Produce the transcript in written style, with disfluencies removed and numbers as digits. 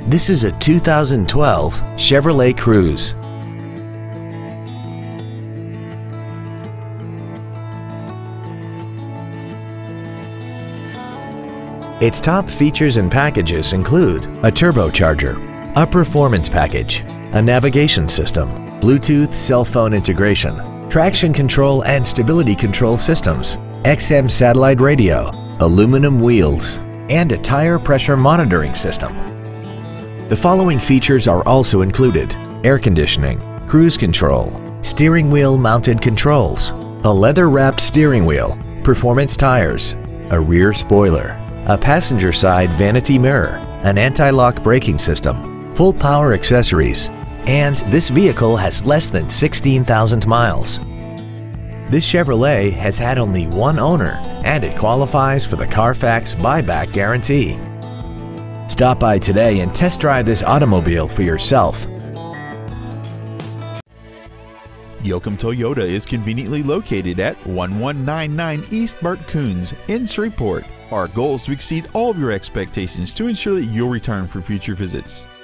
This is a 2012 Chevrolet Cruze. Its top features and packages include a turbocharger, a performance package, a navigation system, Bluetooth cell phone integration, traction control and stability control systems, XM satellite radio, aluminum wheels, and a tire pressure monitoring system. The following features are also included: air conditioning, cruise control, steering wheel mounted controls, a leather-wrapped steering wheel, performance tires, a rear spoiler, a passenger side vanity mirror, an anti-lock braking system, full power accessories, and this vehicle has less than 16,000 miles. This Chevrolet has had only one owner and it qualifies for the Carfax buyback guarantee. Stop by today and test drive this automobile for yourself. Yoakum Toyota is conveniently located at 1199 East Bert Koontz in Shreveport. Our goal is to exceed all of your expectations to ensure that you'll return for future visits.